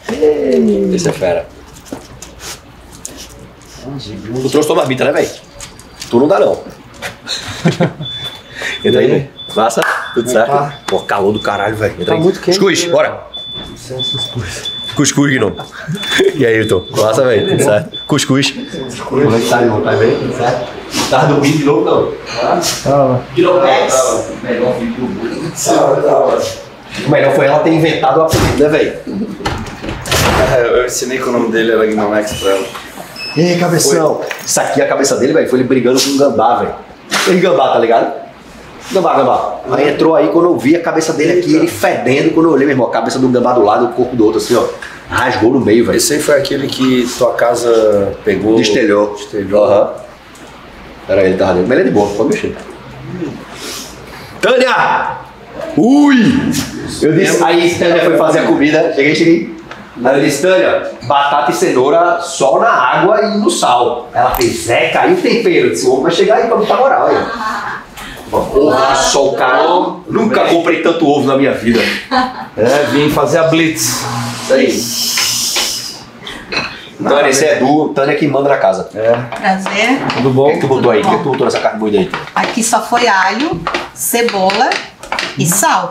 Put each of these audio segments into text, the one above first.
Esse é fera. Tu trouxe tua marmita, né, velho? Tu não dá, não. Entra aí, velho. Massa? Tudo certo? Pô, calor do caralho, velho. Entra aí. Muito quente. Cuscuz, bora. Cuscuz, Gnome. E aí, Hilton? Massa, velho. Tudo certo? Cuscuz. Como é que tá, irmão? Tá bem? Tudo certo? Tá dormindo de novo, não? Tava. Quiropex. Melhor filho do mundo. O melhor foi ela ter inventado o apelido, né, velho? Eu ensinei que o nome dele era Gnomex pra ela. E aí, cabeção? Isso aqui é a cabeça dele, velho. Foi ele brigando com um gambá, velho. Ele gambá, tá ligado? Gambá. Aí entrou aí, quando eu vi a cabeça dele aqui, ele fedendo. Quando eu olhei, meu irmão, a cabeça do gambá do lado e o corpo do outro, assim, ó. Rasgou no meio, velho. Esse aí foi aquele que tua casa pegou... Destelhou. Aham. Era ele que tava dentro. Mas ele é de boa, pode mexer. Tânia! Ui! Eu disse, aí Tânia foi fazer a comida. Cheguei. Aí eu disse, Tânia, batata e cenoura só na água e no sal. Ela fez, caiu o tempero. Eu disse, o ovo vai chegar aí pra botar moral aí. Porra, só o cara. Nunca comprei tanto ovo na minha vida. Vim fazer a blitz. Isso aí. Tânia, esse é Edu, Tânia que manda na casa. Prazer. Tudo O bom? que é que tu botou aí? O que é que tu botou nessa carne moída aí? Aqui só foi alho, cebola e sal.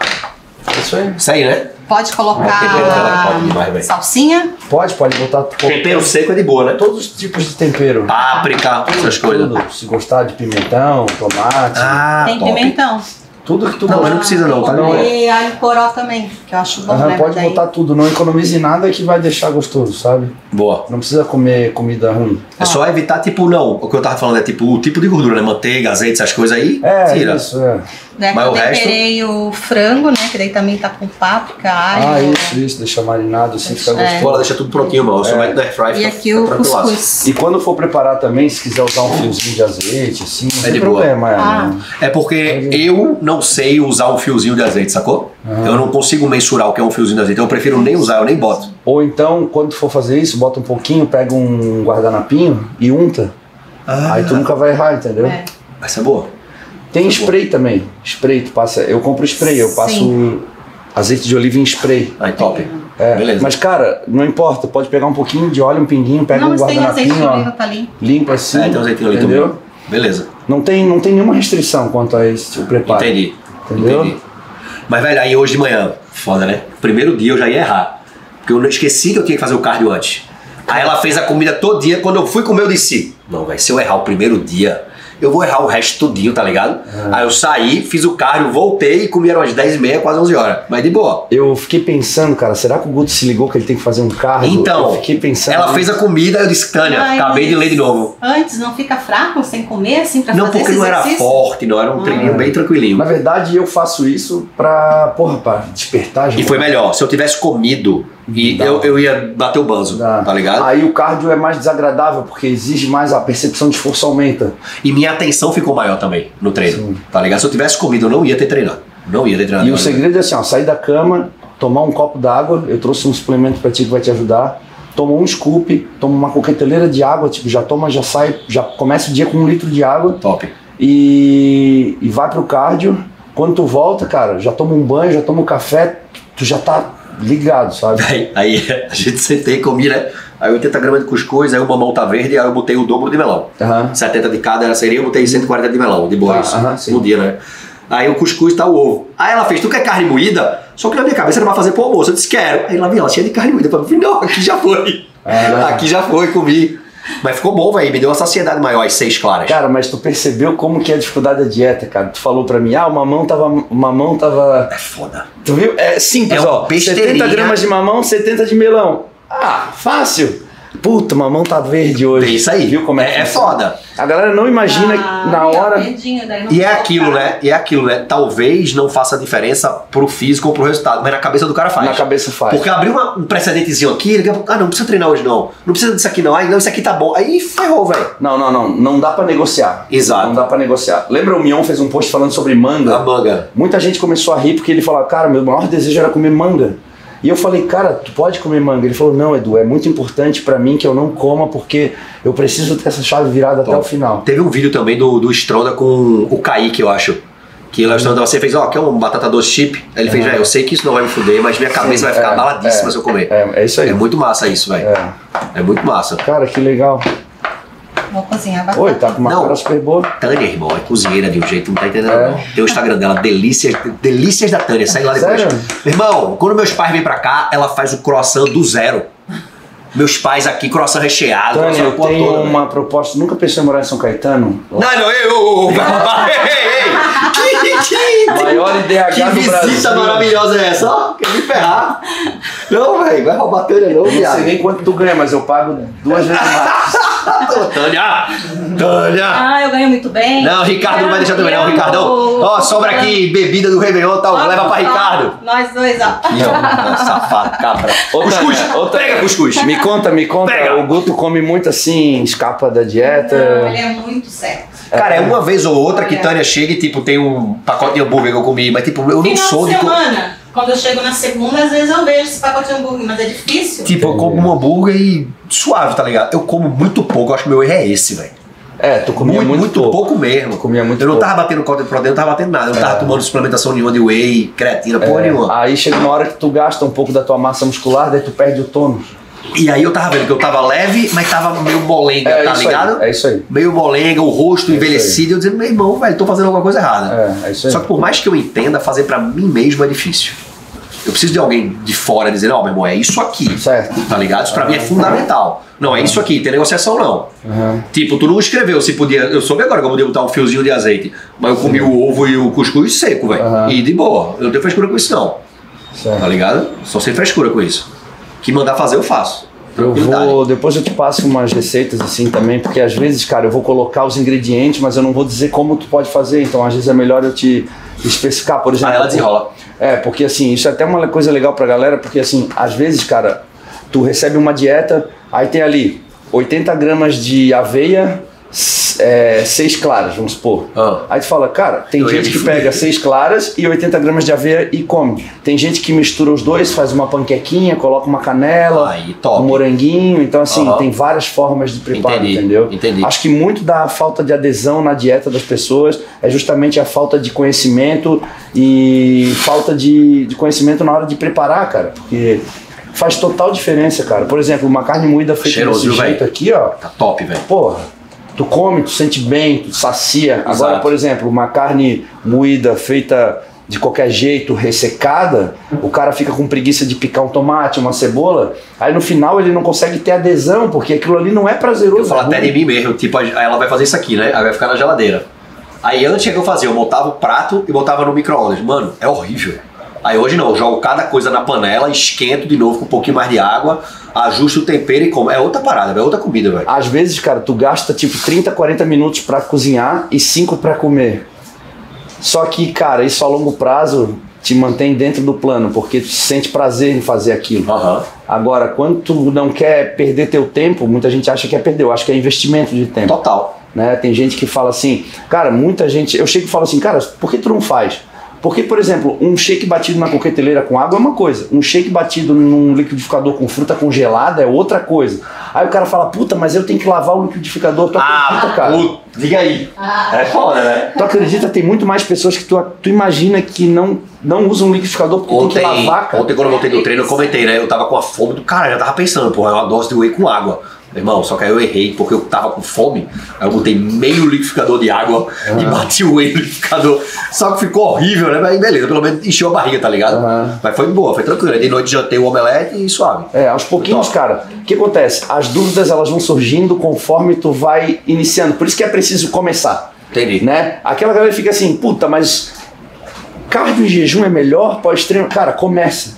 Isso aí, né? Pode colocar Pode demais, velho. salsinha. Pode botar Tempero seco é de boa, né? todos os tipos de tempero. Páprica, essas coisas. Tudo. Se gostar de pimentão, tomate, Tem top. pimentão. tudo que tu Não, mas não precisa não, tá? E alho poró também, que eu acho bom, Aham, né? pode Daí- botar tudo, não economize nada que vai deixar gostoso, sabe? Boa. Não precisa comer comida ruim. É só evitar, tipo, não. O que eu tava falando é tipo o tipo de gordura, né? Manteiga, azeite, essas coisas aí. Tira. Isso, é. Daí Mas eu o resto- temperei o frango, né? Que daí também tá com páprica, alho. Isso, deixa marinado assim, fica gostoso. Bora, deixa tudo prontinho, mano. Você vai no air fry, E fica- aqui fica o tranquilaço. cuscuz. E quando for preparar também, se quiser usar um fiozinho de azeite, assim, não É tem de boa. problema. Ah. Né? É porque eu não sei usar um fiozinho de azeite, sacou? Eu não consigo mensurar o que é um fiozinho de azeite. Eu prefiro nem usar, eu nem boto. Ou então, quando tu for fazer isso, bota um pouquinho, pega um guardanapinho e unta. Aí tu nunca vai errar, entendeu? É. Essa é boa. Tem spray também. Spray, tu passa. Eu compro spray, eu passo Sim. azeite de oliva em spray. Aí, top. É, Beleza. mas cara, não importa, pode pegar um pouquinho de óleo, um pinguinho, pega Não, um mas tem azeite de guardanapinho, oliva, ó, tá ali. limpa assim, Tem um azeitinho ali entendeu? também. Beleza. Não tem nenhuma restrição quanto a esse preparo. Entendi. Entendeu? Entendi. Mas, velho, aí hoje de manhã, foda, né? Primeiro dia eu já ia errar. Porque eu não esqueci que eu tinha que fazer o cardio antes. Aí ela fez a comida todo dia. Quando eu fui comer, eu disse: não, velho, se eu errar o primeiro dia, eu vou errar o resto todinho, tá ligado? Aí eu saí, fiz o cardio, voltei e comi às 10h30, quase 11 horas. Mas de boa. Eu fiquei pensando, cara, será que o Guto se ligou que ele tem que fazer um cardio? Então, eu fiquei pensando. ela fez a comida, eu disse: Tânia, Ai, acabei de ler de novo. Antes não fica fraco sem comer, assim, pra Não, fazer porque esse não era exercício? forte, não, era um treininho bem tranquilinho. Na verdade, eu faço isso pra despertar, gente. E foi melhor, se eu tivesse comido, eu ia bater o banzo, tá ligado? Aí o cardio é mais desagradável, porque exige mais, a percepção de esforço aumenta. E minha atenção ficou maior também no treino, tá ligado? Se eu tivesse comido, eu não ia ter treinado. Não ia ter treinado. E o segredo é assim, ó, sair da cama, tomar um copo d'água, eu trouxe um suplemento pra ti que vai te ajudar, toma um scoop, toma uma coqueteleira de água, tipo, já toma, já sai, já começa o dia com 1 litro de água. Top. E vai pro cardio, quando tu volta, cara, já toma um banho, já toma um café, tu já tá ligado, sabe? Aí a gente sentei, comi, né? Aí 80 gramas de cuscuz, aí o mamão tá verde, aí eu botei o dobro de melão. 70 de cada seria, eu botei 140 de melão, de boa isso, sim. no dia, né? Aí o cuscuz tá o ovo. Aí ela fez: tu quer carne moída? Só que na minha cabeça era pra fazer pro almoço. Eu disse: quero. Aí ela viu, ela cheia de carne moída. Eu falei: não, aqui já foi. Aqui já foi, comi. Mas ficou bom, velho. Me deu uma saciedade maior, as 6 claras. Cara, mas tu percebeu como que é a dificuldade da dieta, cara? Tu falou pra mim, o mamão tava... É foda. Tu viu? É simples, É uma ó. besteirinha. 70 gramas de mamão, 70 de melão. Ah, fácil. Puta, o mamão tá verde hoje. É isso aí. Viu como é? É foda. A galera não imagina na hora... E é aquilo, né? E é aquilo, né? Talvez não faça diferença pro físico ou pro resultado, mas na cabeça do cara faz. Na cabeça faz. Porque abriu um precedentezinho aqui, daqui a pouco, não precisa treinar hoje não. Não precisa disso aqui não. Aí não, isso aqui tá bom. Aí ferrou, velho. Não dá pra negociar. Exato. Não dá pra negociar. Lembra o Mion fez um post falando sobre manga? A manga. Muita gente começou a rir porque ele falou, cara, meu maior desejo era comer manga. E eu falei, cara, tu pode comer manga? Ele falou, não, Edu, é muito importante pra mim que eu não coma porque eu preciso ter essa chave virada até o final. Teve um vídeo também do Stronda com o Kaique, eu acho. Que o restaurante você fez, quer uma batata doce chip? Aí ele fez, eu sei que isso não vai me fuder, mas minha cabeça vai ficar baladíssima se eu comer. É isso aí. É muito massa isso, velho. É muito massa. Cara, que legal. Vou cozinhar batata. Oi, tá com uma cara super boa. Tânia, irmão, é cozinheira de um jeito, não tá entendendo não. Tem o Instagram dela, Delícias da Tânia, segue lá depois. Sério? Meu irmão, quando meus pais vêm pra cá, ela faz o croissant do zero. Meus pais aqui, croissant recheado. Tânia, eu tenho toda, uma proposta, nunca pensei em morar em São Caetano? Não, Maior IDH que do Brasil. Que visita maravilhosa é essa? Ó, quer me ferrar? Não, velho, vai roubar Tânia não, Eu não viado. sei nem quanto tu ganha, mas eu pago 2 vezes mais. Tânia! Eu ganho muito bem. Não, Ricardo não vai deixar também, não, Ricardão. Ó, sobra aqui bebida do Réveillon, tal, leva pra Ricardo. Nós dois, ó. Não, safado, cabra. Cuscuz, pega cuscuz. Me conta, Pega. o Guto come muito assim, escapa da dieta. Não, ele é muito certo. Cara, é uma vez ou outra que Tânia chega e, tipo, tem um pacote de hambúrguer que eu comi, mas, tipo, eu não sou de... semana, quando eu chego na segunda, às vezes eu vejo esse pacote de hambúrguer, mas é difícil. Tipo, eu como um hambúrguer e suave, tá ligado? Eu como muito pouco, eu acho que meu erro é esse, velho. Tu comia muito pouco mesmo. Comia muito eu não pouco. tava batendo cota de proteína, não tava batendo nada. Eu não tava tomando suplementação nenhuma de whey, creatina, porra nenhuma. Aí chega uma hora que tu gasta um pouco da tua massa muscular, daí tu perde o tônus. E aí eu tava vendo que eu tava leve, mas tava meio molenga, tá ligado? É isso aí. Meio molenga, o rosto envelhecido. Eu dizendo, meu irmão, velho, tô fazendo alguma coisa errada. É isso aí. Só que por mais que eu entenda, fazer pra mim mesmo é difícil. Eu preciso de alguém de fora dizer, meu irmão, é isso aqui. Certo. Tá ligado? Isso pra mim é fundamental. Não, é isso aqui, tem negociação não. Tipo, tu não escreveu se podia. Eu soube agora que eu podia botar um fiozinho de azeite, mas eu comi o ovo e o cuscuz seco, velho. E de boa. Eu não tenho frescura com isso, não. Certo. Tá ligado? Só sem frescura com isso. Que mandar fazer, eu faço. Depois eu te passo umas receitas assim também, porque às vezes, cara, eu vou colocar os ingredientes, mas eu não vou dizer como tu pode fazer, então às vezes é melhor eu te especificar, por exemplo. Ela desenrola. Porque assim, isso é até uma coisa legal pra galera, porque assim, às vezes, cara, tu recebe uma dieta, aí tem ali 80 gramas de aveia, 6 claras, vamos supor. Aí tu fala, cara, tem gente que pega 6 claras e 80 gramas de aveia e come. Tem gente que mistura os dois, faz uma panquequinha, coloca uma canela, um moranguinho. Então assim, tem várias formas de preparo, entendeu? Entendi. Acho que muito da falta de adesão na dieta das pessoas é justamente a falta de conhecimento e falta de conhecimento na hora de preparar, cara. Porque faz total diferença, cara. Por exemplo, uma carne moída feita desse jeito aqui, ó. Tá top, velho. Porra. Tu come, tu sente bem, tu sacia. Exato. Agora, por exemplo, uma carne moída feita de qualquer jeito, ressecada, o cara fica com preguiça de picar um tomate, uma cebola, aí no final ele não consegue ter adesão, porque aquilo ali não é prazeroso. Eu falo até de mim mesmo, tipo, aí ela vai fazer isso aqui, né? Aí vai ficar na geladeira. Aí antes que eu fazia, eu montava o prato e botava no micro-ondas. Mano, é horrível. Aí hoje não, eu jogo cada coisa na panela, esquento de novo com um pouquinho mais de água, ajusto o tempero e como. É outra parada, é outra comida, velho. Às vezes, cara, tu gasta tipo 30, 40 minutos pra cozinhar e 5 pra comer. Só que, cara, isso a longo prazo te mantém dentro do plano, porque tu sente prazer em fazer aquilo. Agora, quando tu não quer perder teu tempo, muita gente acha que é perder, eu acho que é investimento de tempo. Total. Né? Tem gente que fala assim, cara, muita gente, eu chego e falo assim, cara, por que tu não faz? Porque, por exemplo, um shake batido na coqueteleira com água é uma coisa, um shake batido num liquidificador com fruta congelada é outra coisa. Aí o cara fala, puta, mas eu tenho que lavar o liquidificador, tu acredita, cara? Diga aí. É foda, né? Tu acredita, tem muito mais pessoas que tu imagina que não usam liquidificador porque tem que lavar, cara. Ontem quando eu voltei do treino eu comentei, né? Eu tava com a fome do cara, eu tava pensando, porra, é uma dose de whey com água. Meu irmão, só que aí eu errei, porque eu tava com fome, aí eu botei meio liquidificador de água e bati o whey no liquidificador. Só que ficou horrível, né? Mas beleza, pelo menos encheu a barriga, tá ligado? Mas foi boa, foi tranquilo. Aí de noite jantei o omelete e suave. Aos pouquinhos, cara. O que acontece? As dúvidas, elas vão surgindo conforme tu vai iniciando. Por isso que é preciso começar. Entendi. Né? Aquela galera fica assim, puta, mas cardio em jejum é melhor pós-treino? Cara, começa.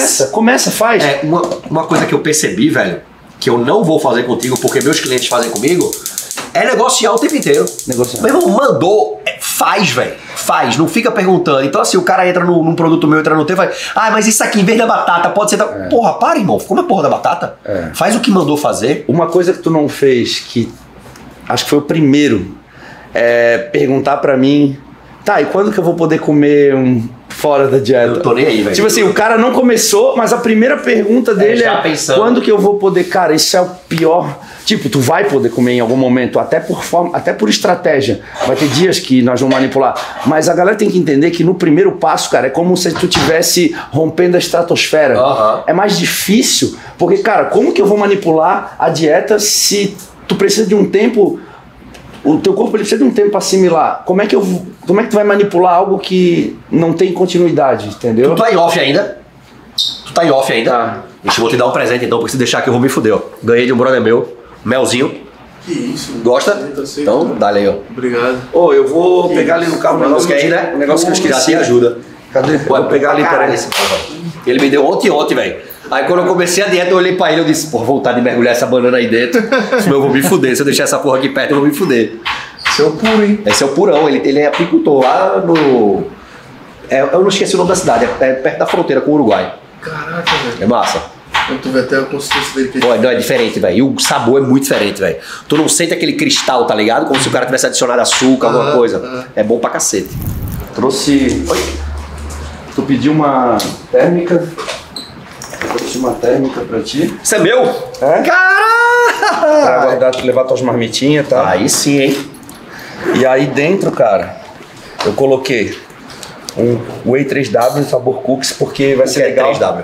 Faz. É, uma coisa que eu percebi, velho, que eu não vou fazer contigo porque meus clientes fazem comigo, é negociar o tempo inteiro. Meu irmão, mandou, faz, velho. Faz, não fica perguntando. Então assim, o cara entra num produto meu, entra no teu, vai, mas isso aqui em vez da batata pode ser... Porra, para, irmão, como é porra da batata? Faz o que mandou fazer. Uma coisa que tu não fez, que acho que foi o primeiro, é perguntar pra mim, tá, e quando que eu vou poder comer um fora da dieta. Eu tô nem aí, velho. Tipo assim, o cara não começou, mas a primeira pergunta dele já é pensando. quando que eu vou poder, cara, isso é o pior. Tipo, tu vai poder comer em algum momento, até por estratégia. Vai ter dias que nós vamos manipular. Mas a galera tem que entender que no primeiro passo, cara, é como se tu estivesse rompendo a estratosfera. É mais difícil, porque, cara, como que eu vou manipular a dieta se tu precisa de um tempo... O teu corpo ele precisa de um tempo para assimilar. Como é que tu vai manipular algo que não tem continuidade, entendeu? Tu tá em off ainda? Tá. Deixa eu vou te dar um presente então, porque se deixar aqui eu vou me fuder, ó. Ganhei de um brother meu, melzinho. Que isso? Gosta? Então, dá aí, ó. Obrigado. Ô, eu vou pegar ali no carro o negócio que aí, né? O negócio que eu esqueci. Já te ajuda. Cadê? Vou pegar ali, peraí. Ele me deu ontem, velho. Aí quando eu comecei a dieta, eu olhei pra ele e disse, pô, vontade de mergulhar essa banana aí dentro, senão eu vou me fuder. Se eu deixar essa porra aqui perto, eu vou me fuder. Esse é o puro, hein? Esse é o purão, ele é apicultor lá no... eu não esqueci o nome da cidade, é perto da fronteira com o Uruguai. Caraca, velho. É massa. Quando tu vê até a consistência dele. Pô, não, é diferente, velho. E o sabor é muito diferente, velho. Tu não sente aquele cristal, tá ligado? Como se o cara tivesse adicionado açúcar, alguma coisa. É bom pra cacete. Trouxe... Oi? Tu pediu uma térmica. Eu trouxe uma térmica pra ti. Isso é meu? É? Caralho! Pra guardar, levar tuas marmitinhas, tá? Aí sim, hein? E aí dentro, cara, eu coloquei um Whey 3W sabor cookies, porque vai ser legal. 3W.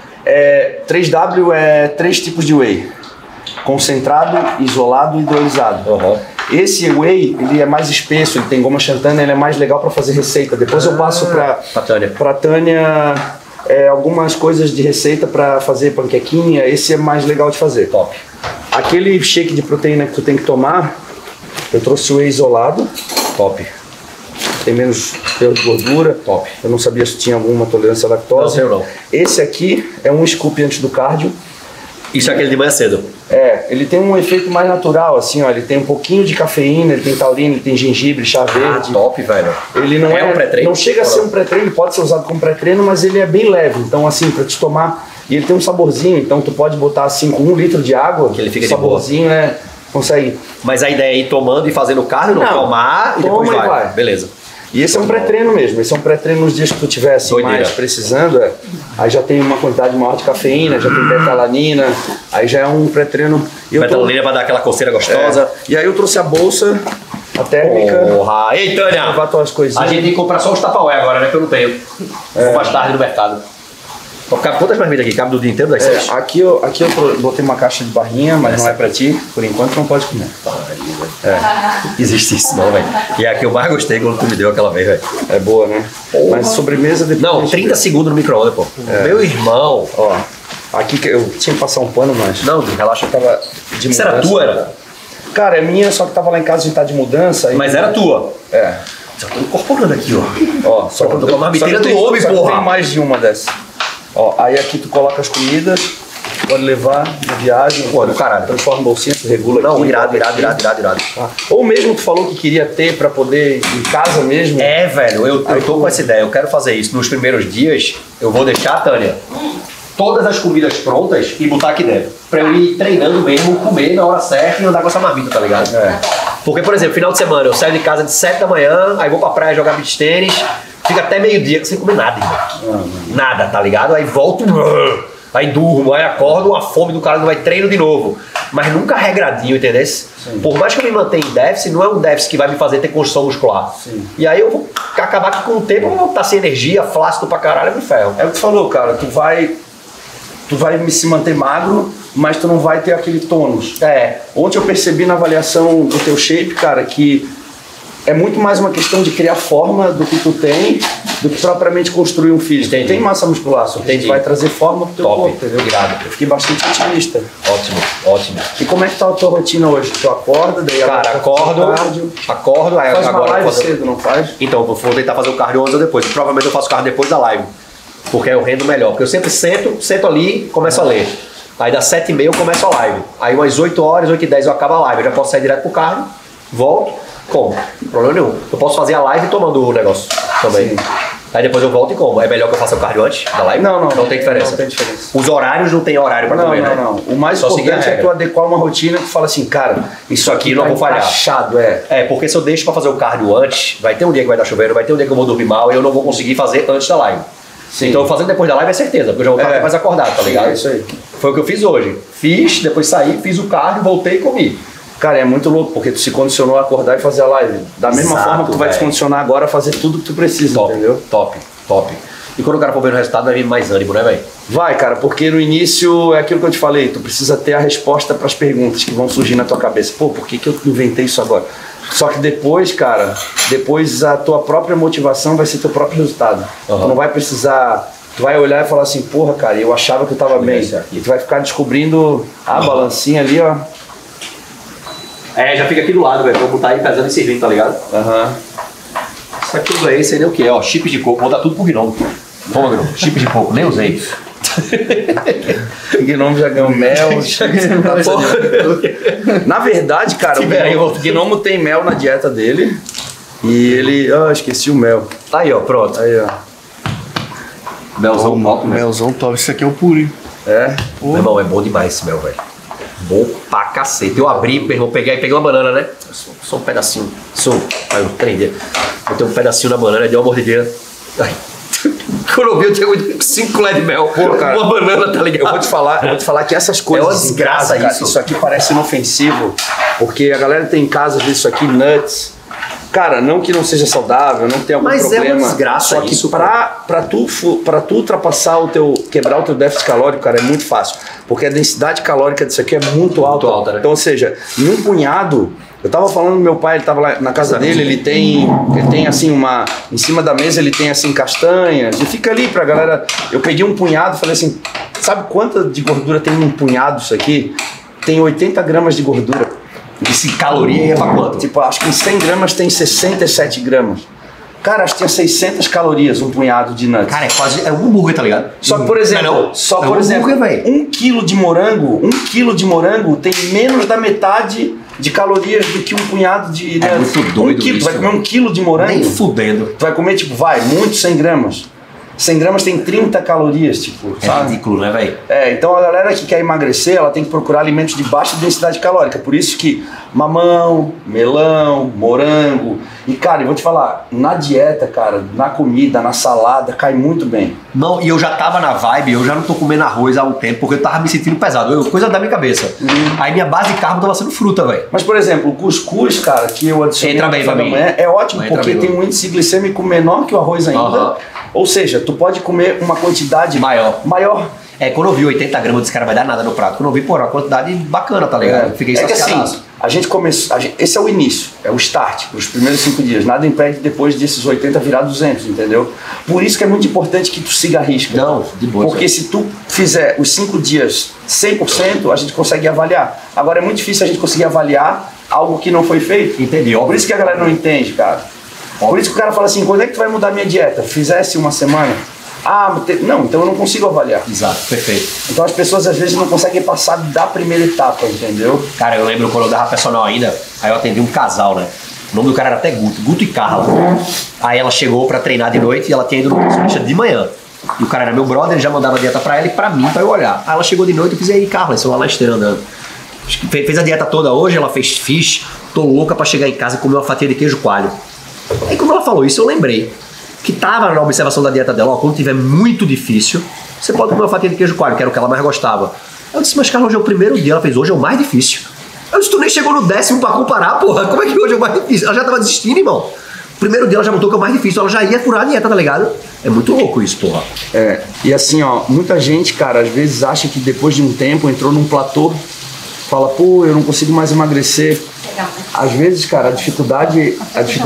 3W é 3 tipos de Whey. Concentrado, isolado e hidrolisado. Esse Whey, ele é mais espesso, ele tem goma xantana, ele é mais legal para fazer receita. Depois eu passo pra Tânia algumas coisas de receita para fazer panquequinha. Esse é mais legal de fazer. Top. Aquele shake de proteína que tu tem que tomar, eu trouxe o Whey isolado. Top. Tem menos teor de gordura. Top. Eu não sabia se tinha alguma tolerância à lactose. Não. Esse aqui é um scoop antes do cardio. Isso é aquele de manhã cedo. Ele tem um efeito mais natural, assim, ó. Ele tem um pouquinho de cafeína, ele tem taurina, ele tem gengibre, chá verde. Top, velho. Ele não É um pré-treino? Não chega a ser um pré-treino, ele pode ser usado como pré-treino, mas ele é bem leve. Então, assim, pra te tomar... E ele tem um saborzinho, então tu pode botar, assim, com 1 litro de água. Que ele fica de saborzinho, consegue. Mas a ideia é ir tomando e fazendo cardio, não tomar e toma depois e vai. Beleza. E esse é um pré-treino mesmo, esse é um pré-treino nos dias que tu tiver assim, Doideira. mais precisando, aí já tem uma quantidade maior de cafeína, já tem betalanina, aí já é um pré-treino. Betalanina pra dar aquela coceira gostosa. E aí eu trouxe a bolsa, a térmica, Porra! Ei, Tânia! levar tuas coisinhas. A gente tem que comprar só os Tupperware agora, né? Que eu não tenho. Vou mais tarde no mercado. Cabe quantas marmitas aqui? Cabe do dia inteiro das 6? Aqui eu botei uma caixa de barrinha, mas não é pra ti, por enquanto não pode comer. Existe isso não, velho. E é a que eu mais gostei quando tu me deu aquela vez, velho. É boa, né? Mas sobremesa depois. Não, 30 segundos no micro-ondas, pô. Meu irmão. Ó, aqui que eu tinha que passar um pano, mas... Não, relaxa. Eu tava de Isso era mudança. tua, era? Cara, é minha, só que tava lá em casa, a gente tá de mudança. Mas era tua. Já tô incorporando aqui, ó. Só quando eu tô marmiteira do homem, porra. Tem mais de uma dessa. Ó, aí aqui tu coloca as comidas, pode levar de viagem, Pô, do caralho. transforma em bolsinha, tu regula Não, aqui. irado. Tá? Ou mesmo tu falou que queria ter pra poder ir em casa mesmo. Velho, eu tô com essa ideia, eu quero fazer isso. Nos primeiros dias, eu vou deixar, Tânia, todas as comidas prontas e botar aqui dentro. Pra eu ir treinando mesmo, comer na hora certa e andar com essa marmita, tá ligado? Porque, por exemplo, final de semana, eu saio de casa de 7 da manhã, aí vou pra praia jogar beach tênis, fica até meio-dia sem comer nada, irmão. Nada, tá ligado? Aí volto, aí durmo, aí acordo, a fome do cara não vai treino de novo. Mas nunca regradinho, entendeu? Por mais que eu me mantenha em déficit, não é um déficit que vai me fazer ter construção muscular. E aí eu vou acabar que com o tempo eu vou estar sem energia, flácido pra caralho, eu me ferro. É o que tu falou, cara, tu vai se manter magro, mas tu não vai ter aquele tônus. Ontem eu percebi na avaliação do teu shape, cara, que é muito mais uma questão de criar forma do que tu tem, do que propriamente construir um físico. Entendi. Tem massa muscular, só que a gente vai trazer forma pro teu corpo, entendeu? Irado. Eu fiquei bastante otimista. Ótimo. E como é que tá a tua rotina hoje? Tu acorda, daí Cara, acordo, aí faz uma agora live cedo, não faz? Então, eu vou tentar fazer o cardio antes ou depois. Provavelmente eu faço cardio depois da live. Porque eu rendo melhor. Porque eu sempre sento ali, começo a ler. Aí das 7h30 eu começo a live. Aí umas 8 horas, 8h10 eu acabo a live. Eu já posso sair direto pro cardio, volto, como. Problema nenhum. Eu posso fazer a live tomando o negócio também. Aí depois eu volto e como? É melhor que eu faça o cardio antes da live? Não tem diferença. Não tem diferença. Os horários não tem horário pra comer, né? Não. O mais Só seguir a importante é regra. tu adequar uma rotina que tu fala assim, cara, isso aqui não tá vou falhar. encaixado, Porque se eu deixo pra fazer o cardio antes, vai ter um dia que vai estar chovendo, vai ter um dia que eu vou dormir mal e eu não vou conseguir fazer antes da live. Sim. Então fazendo depois da live é certeza, porque eu já vou estar mais acordado, tá ligado? É isso aí. Foi o que eu fiz hoje. Fiz, depois saí, fiz o cardio, voltei e comi. Cara, é muito louco, porque tu se condicionou a acordar e fazer a live. Da mesma Exato, forma que tu vai te velho. condicionar agora a fazer tudo que tu precisa, Top, entendeu? top. E quando o cara for ver o resultado, vai vir mais ânimo, né, velho? Vai, cara, porque no início é aquilo que eu te falei, tu precisa ter a resposta para as perguntas que vão surgir na tua cabeça. Pô, por que eu inventei isso agora? Só que depois, cara, depois a tua própria motivação vai ser teu próprio resultado. Tu não vai precisar... Tu vai olhar e falar assim, porra, cara, eu achava que eu tava bem. E tu vai ficar descobrindo a balancinha ali, ó. Já fica aqui do lado, velho. Vou botar aí pesando e servindo, tá ligado? Isso aqui eu ganhei, sei nem o que é, ó. Chips de coco, vou dar tudo pro Gnome. Toma, Gnome. Chips de coco, nem usei. O Gnomo já ganhou mel. Na verdade, cara, o Gnomo tem mel na dieta dele. E ele... esqueci o mel. Tá aí, ó, pronto. Aí, ó. Melzão top, né? Melzão top, isso aqui é o puro, hein? Meu irmão, é bom demais esse mel, velho. Bom pra cacete. Eu abri, meu irmão, peguei uma banana, né? Só um pedacinho. Aí eu treindei. Botei um pedacinho na banana, dei uma mordidinha. Ai. Quando eu vi, eu tenho 5 colheres de mel. Pô, cara, uma banana, tá ligado? Eu vou te falar que essas coisas. É uma desgraça cara, isso. Isso aqui parece inofensivo. Porque a galera tem em casa, às vezes, isso aqui, nuts. Cara, não que não seja saudável, não tem algum Mas problema. é uma desgraça só que isso, pra tu ultrapassar quebrar o teu déficit calórico, cara, é muito fácil. Porque a densidade calórica disso aqui é muito alta. Né? Então, ou seja, em um punhado, eu tava falando do meu pai, ele tava lá na casa dele, ele tem assim em cima da mesa ele tem assim castanhas, e fica ali pra galera. Eu peguei um punhado e falei assim, sabe quanta de gordura tem num punhado isso aqui? Tem 80 gramas de gordura. Esse caloria ia pra quanto? Tipo, acho que em 100 gramas tem 67 gramas. Cara, acho que tinha 600 calorias um punhado de nuts. Cara, é um hambúrguer, tá ligado? Só que, por exemplo, um quilo de morango tem menos da metade de calorias do que um punhado de nuts. É muito doido Tu vai comer 1 quilo de morango? Nem fudendo. Tu vai comer, tipo, muito 100 gramas. 100 gramas tem 30 calorias, tipo, sabe? É ridículo, né, velho? Então a galera que quer emagrecer, ela tem que procurar alimentos de baixa densidade calórica. Por isso que mamão, melão, morango. E, cara, eu vou te falar, na dieta, cara, na comida, na salada, cai muito bem. Não, e eu já tava na vibe, eu já não tô comendo arroz há um tempo, porque eu tava me sentindo pesado. Coisa da minha cabeça. Aí minha base de carbo tava sendo fruta, velho. Mas, por exemplo, o cuscuz, cara, que eu adicionei Entra bem no café da manhã, é ótimo, porque tem um índice glicêmico menor que o arroz ainda. Ou seja, tu pode comer uma quantidade maior. Quando eu vi 80 gramas, desse cara vai dar nada no prato. Quando eu vi, pô, uma quantidade bacana, tá ligado? Fiquei saciadaço. Assim, a gente começou, esse é o início, é o start, os primeiros 5 dias. Nada impede depois desses 80 virar 200, entendeu? Por isso que é muito importante que tu siga a risca. Não, de boa. Porque se tu fizer os 5 dias 100%, a gente consegue avaliar. Agora é muito difícil a gente conseguir avaliar algo que não foi feito. Entendi, óbvio. Por isso que a galera não entende, cara. Por isso que o cara fala assim, quando é que tu vai mudar a minha dieta? Fizesse uma semana? Não, então eu não consigo avaliar. Exato, perfeito. Então as pessoas às vezes não conseguem passar da primeira etapa, entendeu? Cara, eu lembro quando eu dava personal ainda, aí eu atendi um casal, né? O nome do cara era até Guto e Carla. Aí ela chegou pra treinar de noite e ela tinha ido no nutricionista de manhã. E o cara era meu brother, ele já mandava a dieta pra ela e pra mim, pra eu olhar. Aí ela chegou de noite e eu fiz, e aí, Carla, isso é uma esteira andando. Fez a dieta toda hoje, ela fiz, tô louca pra chegar em casa e comer uma fatia de queijo coalho. Aí quando ela falou isso, eu lembrei que tava na observação da dieta dela, ó, quando tiver muito difícil, você pode comer uma fatia de queijo coalho, que era o que ela mais gostava. Eu disse, mas Carla, hoje é o primeiro dia. Ela fez, hoje é o mais difícil. Eu disse, tu nem chegou no 10º pra comparar, porra, como é que hoje é o mais difícil? Ela já tava desistindo, irmão. Primeiro dia ela já botou que é o mais difícil, ela já ia furar a dieta, tá ligado? É muito louco isso, porra. E assim, ó, muita gente, cara, às vezes acha que depois de um tempo entrou num platô, fala, pô, eu não consigo mais emagrecer. Às vezes, cara, a dificuldade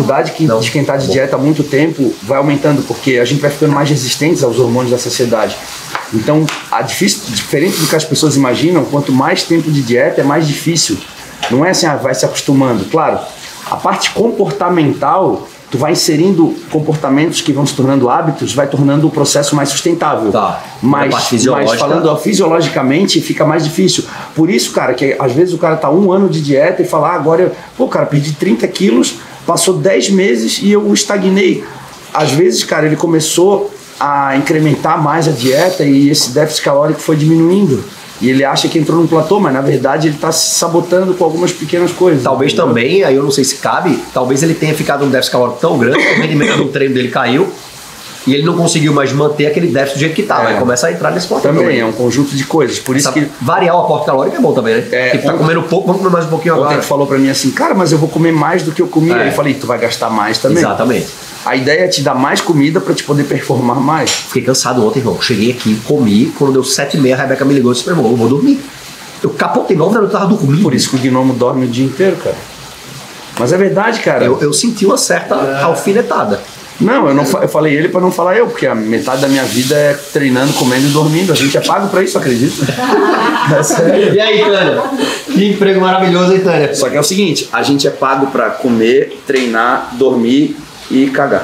de quem tá de dieta há muito tempo vai aumentando, porque a gente vai ficando mais resistentes aos hormônios da sociedade. Então, diferente do que as pessoas imaginam, quanto mais tempo de dieta é mais difícil. Não é assim, vai se acostumando. Claro, a parte comportamental, tu vai inserindo comportamentos que vão se tornando hábitos, vai tornando o processo mais sustentável. Tá. Mas falando fisiologicamente, fica mais difícil. Por isso, cara, que às vezes o cara tá 1 ano de dieta e fala, agora, pô, cara, perdi 30 quilos, passou 10 meses e eu estagnei. às vezes, cara, ele começou a incrementar mais a dieta e esse déficit calórico foi diminuindo. E ele acha que entrou num platô, mas na verdade ele está se sabotando com algumas pequenas coisas. Talvez também, aí eu não sei se cabe, talvez ele tenha ficado num déficit calórico tão grande que o rendimento do treino dele caiu e ele não conseguiu mais manter aquele déficit do jeito que estava. Aí começa a entrar nesse platô. Também é um conjunto de coisas. Por isso que variar o aporte calórico é bom também, né? Tipo, tá comendo pouco, vamos comer mais um pouquinho agora. Ontem falou pra mim assim, cara, mas eu vou comer mais do que eu comia. Aí eu falei, tu vai gastar mais também. Exatamente. A ideia é te dar mais comida pra te poder performar mais. Fiquei cansado ontem, irmão. Cheguei aqui, comi, quando deu 7h30, a Rebeca me ligou e disse, irmão, eu vou dormir. Eu capotei 9 da noite, eu tava dormindo. Por isso que o gnomo dorme o dia inteiro, cara. Mas é verdade, cara. Eu senti uma certa alfinetada. Não, eu falei ele pra não falar eu, porque a metade da minha vida é treinando, comendo e dormindo. A gente é pago pra isso, acredita? É sério. E aí, Tânia? Que emprego maravilhoso, hein, Tânia? Só que é o seguinte, a gente é pago pra comer, treinar, dormir e cagar.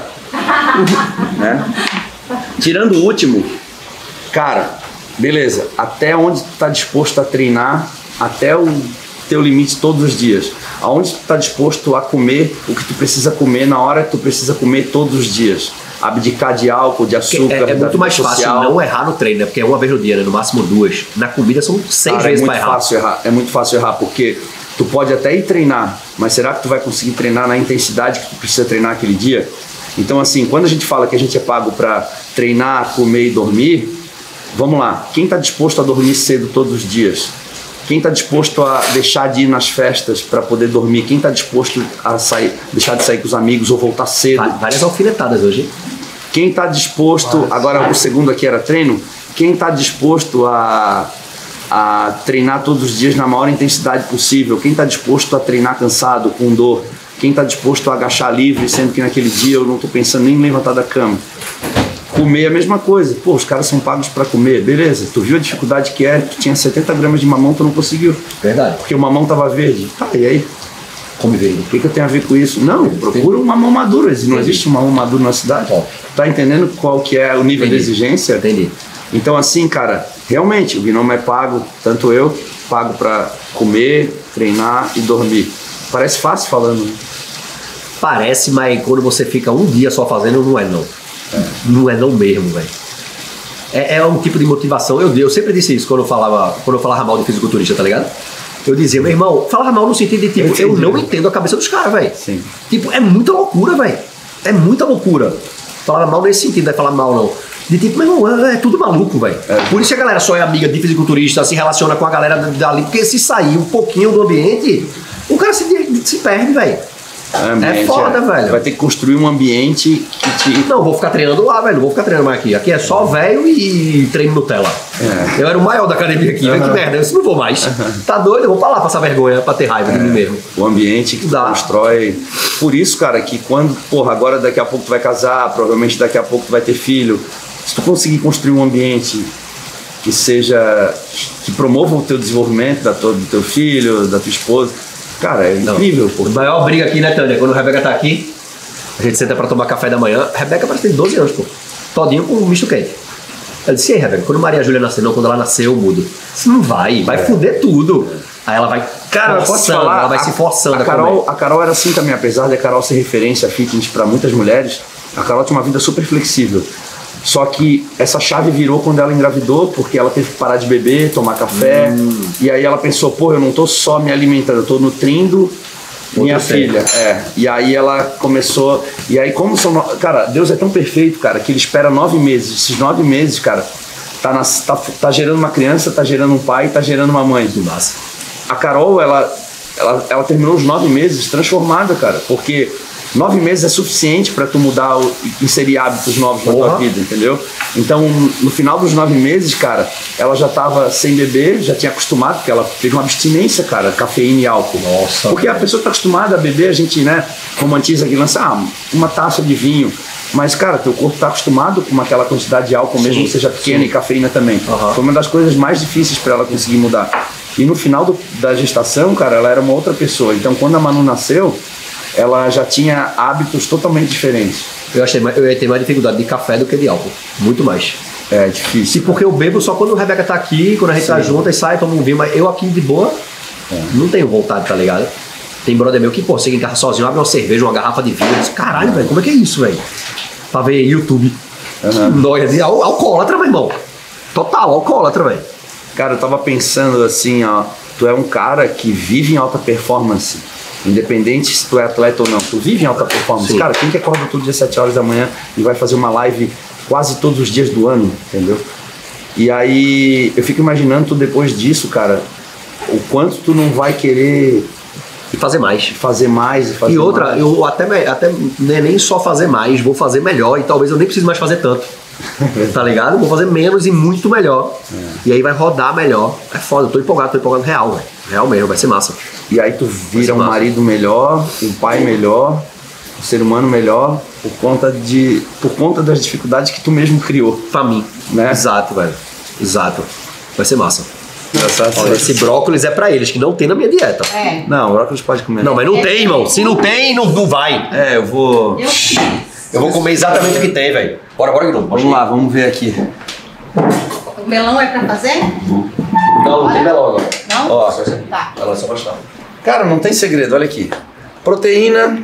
Né? Tirando o último, cara, beleza, até onde tu tá disposto a treinar, até o teu limite todos os dias. Aonde tu tá disposto a comer o que tu precisa comer na hora que tu precisa comer todos os dias. Abdicar de álcool, de açúcar, é muito mais fácil não errar no treino, né? Porque é uma vez no dia, né? No máximo 2. Na comida são 6 vezes mais rápido. É muito fácil errar, porque tu pode até ir treinar, mas será que tu vai conseguir treinar na intensidade que tu precisa treinar aquele dia? Então, assim, quando a gente fala que a gente é pago para treinar, comer e dormir, vamos lá, quem está disposto a dormir cedo todos os dias? Quem está disposto a deixar de ir nas festas para poder dormir? Quem está disposto a deixar de sair com os amigos ou voltar cedo? Várias alfinetadas hoje. Quem está disposto, agora o segundo aqui era treino, quem está disposto a treinar todos os dias na maior intensidade possível? Quem está disposto a treinar cansado, com dor? Quem está disposto a agachar livre, sendo que naquele dia eu não estou pensando nem em levantar da cama? Comer é a mesma coisa. Pô, os caras são pagos para comer. Beleza, tu viu a dificuldade que é? Tu tinha 70 gramas de mamão, tu não conseguiu. Verdade. Porque o mamão tava verde. Tá, e aí? Come verde. O que eu tenho a ver com isso? Não, procura um mamão maduro. Não existe um mamão maduro na cidade. Tá entendendo qual que é o nível de exigência? Entendi. Então assim, cara, realmente, o gnomo é pago, tanto eu, pago para comer, treinar e dormir. Parece fácil falando. Parece, mas quando você fica um dia só fazendo, não é não. Não é não mesmo, velho. É um tipo de motivação. Eu sempre disse isso quando eu falava mal de fisiculturista, tá ligado? Eu dizia, meu irmão, falava mal no sentido de tipo, eu não entendo a cabeça dos caras, velho. Tipo, é muita loucura, velho. É muita loucura. Falava mal nesse sentido, não é falar mal não. De tipo, meu irmão, é tudo maluco, velho. Por isso que a galera só é amiga de fisiculturista, se relaciona com a galera dali, porque se sair um pouquinho do ambiente, o cara se perde, velho. É foda, velho. Vai ter que construir um ambiente que te... Não, vou ficar treinando lá, velho. Não vou ficar treinando mais aqui. Aqui é só velho e treino Nutella. Eu era o maior da academia aqui, velho. Que merda. Eu disse, não vou mais. Tá doido? Eu vou pra lá passar vergonha, pra ter raiva de mim mesmo. O ambiente que constrói. Por isso, cara, que quando, porra, agora daqui a pouco tu vai casar, provavelmente daqui a pouco tu vai ter filho. Se tu conseguir construir um ambiente que seja, que promova o teu desenvolvimento do teu filho, da tua esposa, cara, é incrível. A maior briga aqui, né, Tânia? Quando a Rebeca tá aqui, a gente senta pra tomar café da manhã. A Rebeca parece que tem 12 anos, pô. Todinho com um misto quente. Ela disse, e aí, Rebeca, quando Maria Júlia nasceu, não, quando ela nasceu, eu mudo. Isso não vai fuder tudo. Aí ela vai, cara, forçando, falar, ela vai se forçando a Carol era assim também, apesar de a Carol ser referência fitness pra muitas mulheres, a Carol tinha uma vida super flexível. Só que essa chave virou quando ela engravidou, porque ela teve que parar de beber, tomar café. E aí ela pensou, pô, eu não tô só me alimentando, eu tô nutrindo minha filha. E aí ela começou. E aí, como são. Cara, Deus é tão perfeito, cara, que ele espera 9 meses. Esses 9 meses, cara, tá gerando uma criança, tá gerando um pai, tá gerando uma mãe. Massa. A Carol, ela terminou os 9 meses transformada, cara, porque 9 meses é suficiente para tu mudar, inserir hábitos novos na tua vida, entendeu? Então, no final dos 9 meses, cara, ela já tava sem beber, já tinha acostumado, porque ela teve uma abstinência, cara, cafeína e álcool. Nossa. Porque a pessoa tá acostumada a beber, a gente, né, romantiza aqui, lança uma taça de vinho. Mas, cara, teu corpo tá acostumado com aquela quantidade de álcool, mesmo que seja pequena, e cafeína também. Foi uma das coisas mais difíceis para ela conseguir mudar. E no final da gestação, cara, ela era uma outra pessoa. Então, quando a Manu nasceu, ela já tinha hábitos totalmente diferentes. Eu ia ter mais dificuldade de café do que de álcool. Muito mais. É difícil. Porque eu bebo só quando a Rebeca tá aqui, quando a gente tá junto, e sai, toma um vinho. Mas eu aqui de boa, não tenho vontade, tá ligado? Tem brother meu que, pô, chega em casa sozinho, abre uma cerveja, uma garrafa de vinho. Eu disse, caralho, velho, como é que é isso, velho? pra ver YouTube. Nóia de alcoólatra, meu irmão. Total, alcoólatra, velho. Cara, eu tava pensando assim, ó. Tu é um cara que vive em alta performance. Independente se tu é atleta ou não. Tu vive em alta performance. Sim. Cara, quem que acorda todo dia 7 horas da manhã e vai fazer uma live quase todos os dias do ano, entendeu? E aí, eu fico imaginando tu depois disso, cara, o quanto tu não vai querer... E fazer mais. Fazer mais. E outra, eu até não é nem só fazer mais, vou fazer melhor e talvez eu nem precise mais fazer tanto. Tá ligado? Vou fazer menos e muito melhor. E aí vai rodar melhor. É foda, eu tô empolgado real, velho. Real mesmo, vai ser massa. E aí tu vira um marido melhor, um pai melhor, um ser humano melhor, por conta das dificuldades que tu mesmo criou. Pra mim. Né? Exato, velho. Exato. Vai ser massa. Engraçado. Olha, esse brócolis é pra eles, que não tem na minha dieta. É. Não, brócolis pode comer. Não, mas não tem, irmão. Se não tem, não vai. É, eu vou... Eu vou comer exatamente o que tem, velho. Bora, Guilherme. Vamos lá, vamos ver aqui. O melão é pra fazer? Não tem melão agora. Não? Ó, Tá. Ela só gostar. cara, não tem segredo, olha aqui. Proteína,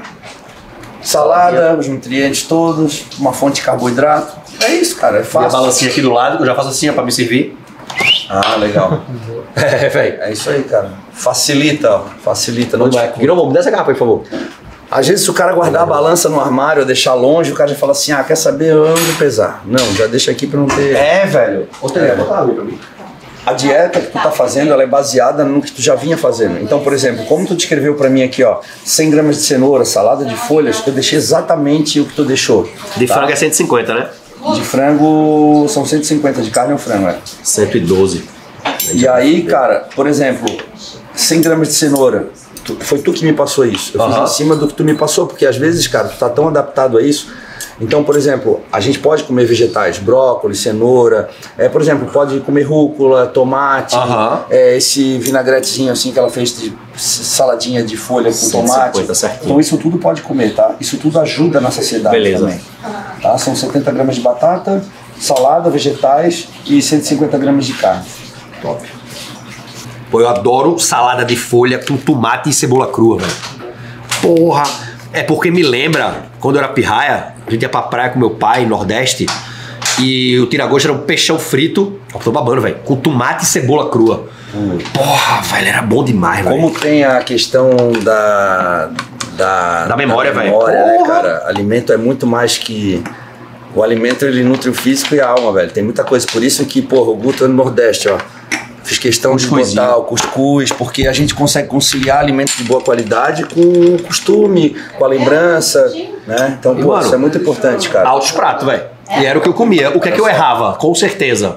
salada, os nutrientes todos, uma fonte de carboidrato. É isso, cara, é E a fácil. balancinha aqui do lado, que eu já faço assim, ó, pra me servir. Ah, legal. É, velho. É isso aí, cara. Facilita, ó. Facilita, não dificulta. Guilherme, me dá essa garrafa aí, por favor. Às vezes, se o cara guardar a balança no armário ou deixar longe, o cara já fala assim, ah, quer saber, eu ando pesar. Não, já deixa aqui pra não ter... Velho. Bota água pra mim. A dieta que tu tá fazendo, ela é baseada no que tu já vinha fazendo. Então, por exemplo, como tu descreveu pra mim aqui, ó, 100 gramas de cenoura, salada de folhas, eu deixei exatamente o que tu deixou. De frango é 150, né? De frango, são 150, de carne ou frango, é. 112. E aí, cara, por exemplo, 100 gramas de cenoura, foi tu que me passou isso. Eu fiz em cima do que tu me passou, porque às vezes, cara, tu tá tão adaptado a isso. Então, por exemplo, a gente pode comer vegetais, brócolis, cenoura, por exemplo, pode comer rúcula, tomate, esse vinagretezinho assim que ela fez de saladinha de folha com tomate. Certinho. Então isso tudo pode comer, tá? Isso tudo ajuda na saciedade. Beleza. Também. Tá? São 70 gramas de batata, salada, vegetais e 150 gramas de carne. Top. Pô, eu adoro salada de folha com tomate e cebola crua, velho. Porra! É porque me lembra, quando eu era pirraia, a gente ia pra praia com meu pai, Nordeste, e o tira-gosto era um peixão frito, eu tô babando, velho, com tomate e cebola crua. Porra, velho, era bom demais, velho. Como tem a questão da memória, velho. Né, cara? Alimento é muito mais que... O alimento, ele nutre o físico e a alma, velho. Tem muita coisa. Por isso que, porra, o Guto é no Nordeste, ó. Fiz questão de botar o cuscuz, porque a gente consegue conciliar alimentos de boa qualidade com o costume, com a lembrança, né? Então, pô, mano, isso é muito importante, cara. Altos pratos, velho. E era o que eu comia. O que é que eu errava? Com certeza.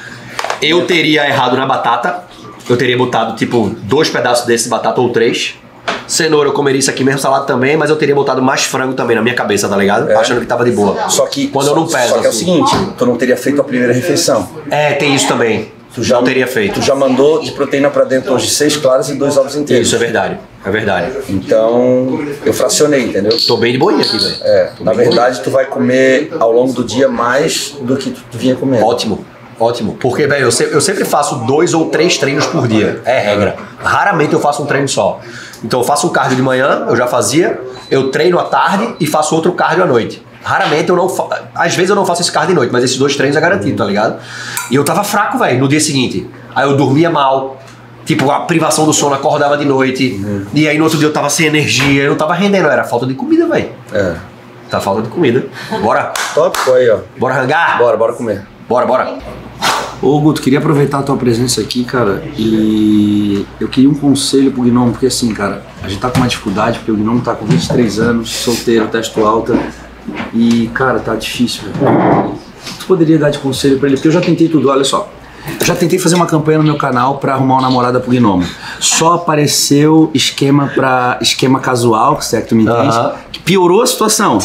Eu teria errado na batata. Eu teria botado, tipo, 2 pedaços desse batata ou 3. Cenoura eu comeria isso aqui mesmo, salada também, mas eu teria botado mais frango também na minha cabeça, tá ligado? Achando que tava de boa. Só que quando eu não peso. Só que é o assim. seguinte, tu não teria feito a primeira refeição. Tem isso também. Tu já não teria feito. Tu já mandou de proteína pra dentro hoje 6 claras e 2 ovos inteiros. Isso é verdade. É verdade. Então, eu fracionei, entendeu? Tô bem de boinha aqui, velho. Na verdade, tu vai comer ao longo do dia mais do que tu vinha comendo. Ótimo. Ótimo. Porque, velho, eu sempre faço 2 ou 3 treinos por dia. É regra. Raramente eu faço um treino só. Então eu faço um cardio de manhã, eu já fazia, eu treino à tarde e faço outro cardio à noite. Raramente eu não faço. Às vezes eu não faço esse cardio de noite, mas esses 2 treinos é garantido, tá ligado? E eu tava fraco, velho, no dia seguinte. Aí eu dormia mal. Tipo, a privação do sono, acordava de noite. E aí no outro dia eu tava sem energia, eu não tava rendendo. Era falta de comida, velho. Tá falta de comida. Bora. Top, aí, ó. Bora rangar? Bora comer. Bora. Ô Guto, queria aproveitar a tua presença aqui, cara, e eu queria um conselho pro Gnomo, porque assim, cara, a gente tá com uma dificuldade, porque o Gnomo tá com 23 anos, solteiro, testo alta, e, cara, tá difícil, velho. Tu poderia dar de conselho pra ele, porque eu já tentei tudo, olha só. Eu já tentei fazer uma campanha no meu canal pra arrumar uma namorada pro Gnomo. Só apareceu esquema casual, se é que tu me entende, que piorou a situação.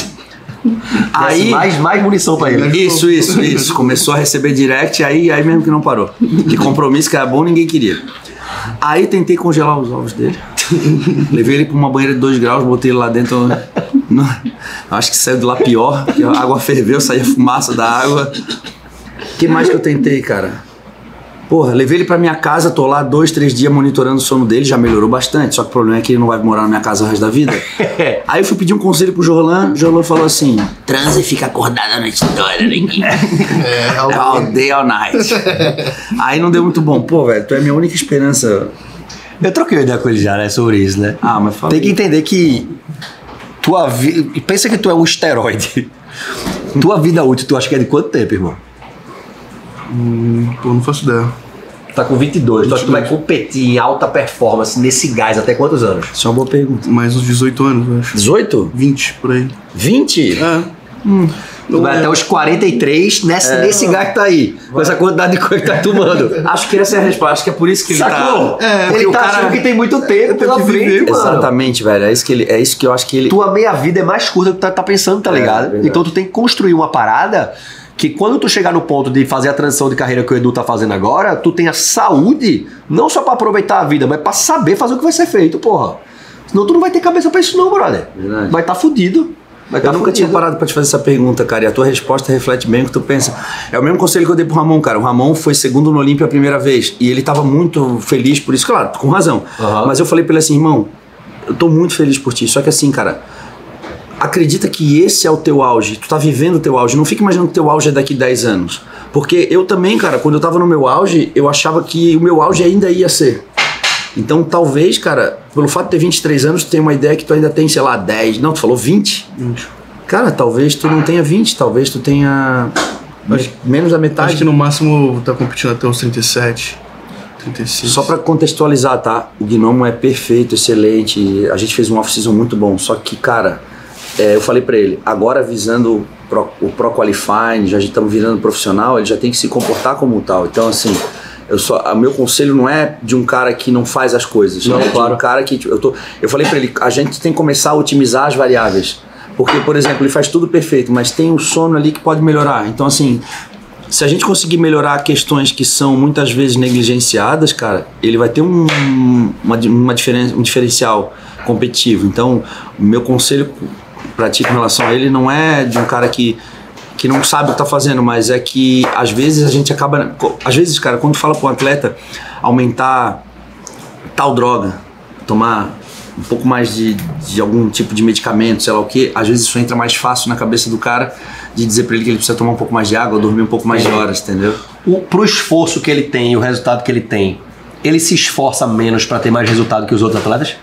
Aí mais munição pra ele. Isso. Começou a receber direct, aí mesmo que não parou. Que compromisso que era bom, ninguém queria. Aí tentei congelar os ovos dele. Levei ele pra uma banheira de 2 graus, botei ele lá dentro. Acho que saiu de lá pior, porque a água ferveu, saía fumaça da água. O que mais que eu tentei, cara? Porra, levei ele pra minha casa, tô lá 2, 3 dias monitorando o sono dele, já melhorou bastante, só que o problema é que ele não vai morar na minha casa o resto da vida. Aí eu fui pedir um conselho pro Jorlan, o Jorlan falou assim, transa e fica acordado a noite toda, neguinho. All day, all night. Aí não deu muito bom. Pô, velho, tu é a minha única esperança. Eu troquei uma ideia com ele já, né, sobre isso, né? Ah, mas fala Tem que aí. entender que tua vida... Pensa que tu é um esteroide. Tua vida útil, tu acha que é de quanto tempo, irmão? Pô, não faço ideia. Tá com 22. Tu acha que tu vai competir em alta performance nesse gás até quantos anos? Isso é uma boa pergunta. Mais uns 18 anos, eu acho. 18? 20, por aí. 20? Tu vai até os 43 nesse gás que tá aí. Com essa quantidade de coisa que tá tomando. Acho que essa é a resposta, acho que é por isso que ele Sacou? tá... Ele o tá cara- achando que tem muito tempo pela frente, mano. Exatamente, velho, é isso que eu acho que ele... Tua meia vida é mais curta do que tu tá pensando, tá ligado? verdade. Então tu tem que construir uma parada que quando tu chegar no ponto de fazer a transição de carreira que o Edu tá fazendo agora, tu tenha saúde, não só pra aproveitar a vida, mas pra saber o que vai ser feito, porra. Senão tu não vai ter cabeça pra isso não, brother. Verdade. Vai tá fudido. Vai Eu tá nunca tinha parado pra te fazer essa pergunta, cara, e a tua resposta reflete bem o que tu pensa. É o mesmo conselho que eu dei pro Ramon, cara. O Ramon foi segundo no Olímpia a primeira vez, e ele tava muito feliz por isso, claro, com razão. Mas eu falei pra ele assim, irmão, eu tô muito feliz por ti, só que assim, cara, acredita que esse é o teu auge, tu tá vivendo o teu auge, não fica imaginando que teu auge é daqui 10 anos. Porque eu também, cara, quando eu tava no meu auge, eu achava que o meu auge ainda ia ser. Então, talvez, cara, pelo fato de ter 23 anos, tu tem uma ideia que tu ainda tem, sei lá, 10. Não, tu falou 20? 20. Cara, talvez tu não tenha 20, talvez tu tenha menos da metade. Acho que no máximo tá competindo até uns 37, 36. Só pra contextualizar, tá? O Gnomo é perfeito, excelente. A gente fez um off-season muito bom. Só que, cara, eu falei pra ele, agora visando o Pro Qualifying, já estamos virando profissional, ele já tem que se comportar como tal. Então, assim, o meu conselho não é de um cara que não faz as coisas. Não, é claro. de um cara que... Eu falei pra ele, a gente tem que começar a otimizar as variáveis. Porque, por exemplo, ele faz tudo perfeito, mas tem um sono ali que pode melhorar. Então, assim, se a gente conseguir melhorar questões que são muitas vezes negligenciadas, cara, ele vai ter um diferencial competitivo. Então, o meu conselho pra ti com relação a ele não é de um cara que não sabe o que tá fazendo, mas é que às vezes a gente acaba... Às vezes, cara, quando tu fala pro atleta aumentar tal droga, tomar um pouco mais de algum tipo de medicamento, sei lá o que, às vezes isso entra mais fácil na cabeça do cara de dizer pra ele que ele precisa tomar um pouco mais de água, dormir um pouco mais de horas, entendeu? Pro esforço que ele tem e o resultado que ele tem, ele se esforça menos pra ter mais resultado que os outros atletas?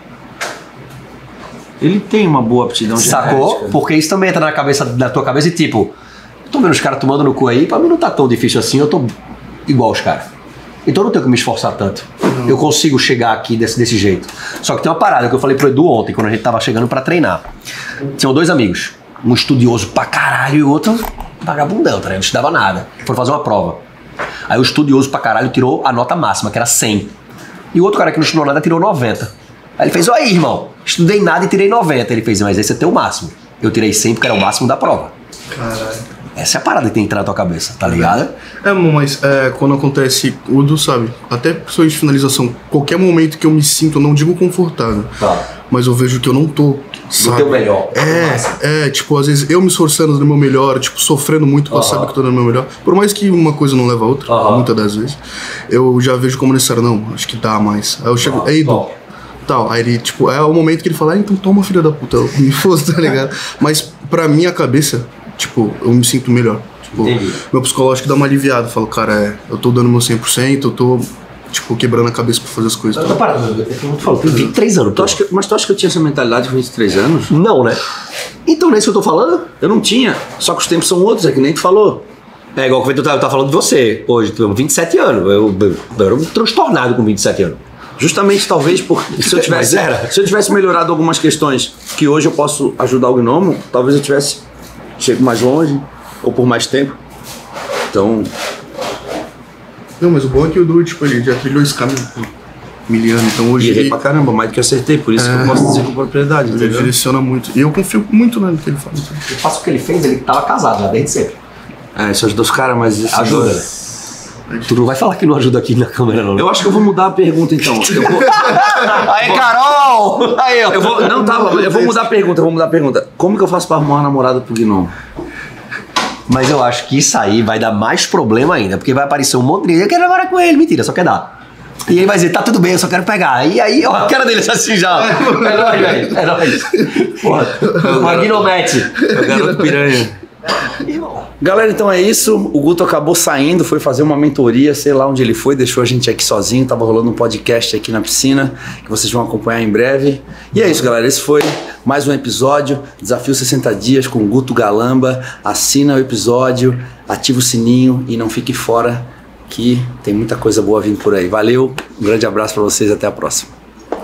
Ele tem uma boa aptidão Sacou? genética. Porque isso também entra na tua cabeça e tipo, tô vendo os caras tomando no cu aí, pra mim não tá tão difícil assim, eu tô igual os caras. Então eu não tenho que me esforçar tanto. Eu consigo chegar aqui desse jeito. Só que tem uma parada que eu falei pro Edu ontem, quando a gente tava chegando pra treinar. Tinham dois amigos, um estudioso pra caralho e o outro vagabundão, tá ligado? Não estudava nada. Foram fazer uma prova. Aí o estudioso pra caralho tirou a nota máxima, que era 100. E o outro cara que não estudou nada tirou 90. Aí ele fez, olha aí, irmão, estudei nada e tirei 90. Ele fez, mas esse é teu máximo. Eu tirei 100 porque era o máximo da prova. Caralho. Essa é a parada que tem que entrar na tua cabeça, tá ligado? Mas quando acontece, o Edu sabe, até pessoas de finalização, qualquer momento que eu me sinto, eu não digo confortável, mas eu vejo que eu não tô, sabe? teu melhor. Tipo, às vezes eu me esforçando no meu melhor, tipo, sofrendo muito pra saber que eu tô no meu melhor, por mais que uma coisa não leva a outra, muitas das vezes, eu já vejo como necessário, não, acho que dá mais. Aí eu chego, ei, Edu, tal, aí ele, tipo, é o momento que ele fala, então toma, filha da puta, eu me fosse, tá ligado? Mas pra minha cabeça, tipo, eu me sinto melhor. Tipo, meu psicológico dá uma aliviada. Eu falo, cara, eu tô dando meu 100%, eu tô, tipo, quebrando a cabeça pra fazer as coisas. Tá parado, eu te falo, tem 23 anos. Mas tu acha que eu tinha essa mentalidade com 23 anos? Não, né? Então não é isso que eu tô falando? Eu não tinha, só que os tempos são outros, é que nem tu falou. É igual que eu tava falando de você. Hoje, tu tem 27 anos. Eu era um transtornado com 27 anos. Justamente, talvez, porque se eu tivesse melhorado algumas questões que hoje eu posso ajudar o Gnomo, talvez eu tivesse chego mais longe, ou por mais tempo. Então... Não, mas o bom é que o Edu, tipo, ele já trilhou esse caminho por miliano, então hoje errei pra caramba, mais do que acertei, por isso que eu posso dizer com propriedade, ele entendeu? direciona muito. E eu confio muito no que ele faz. Eu faço o que ele fez, ele tava casado já desde sempre. Isso ajuda os caras, mas isso Ajuda, né? Tu não vai falar que não ajuda aqui na câmera, não. Eu acho que eu vou mudar a pergunta, então. Aí, Carol! Aí, ó. Eu vou mudar a pergunta, Como que eu faço pra arrumar uma namorada pro Gnomo? Mas eu acho que isso aí vai dar mais problema ainda, porque vai aparecer um monte de gente, eu quero namorar com ele, mentira, só quer dar. E ele vai dizer, tá tudo bem, eu só quero pegar. E aí, ó, a cara dele assim já. É nóis, velho, é nóis. Porra, o Magnomete. O garoto piranha. Galera, então é isso. O Guto acabou saindo, foi fazer uma mentoria, sei lá onde ele foi, deixou a gente aqui sozinho. Tava rolando um podcast aqui na piscina, que vocês vão acompanhar em breve. E é isso, galera, esse foi mais um episódio, Desafio 60 Dias com Guto Galamba. Assina o episódio, ativa o sininho e não fique fora, que tem muita coisa boa vindo por aí. Valeu, um grande abraço pra vocês, até a próxima.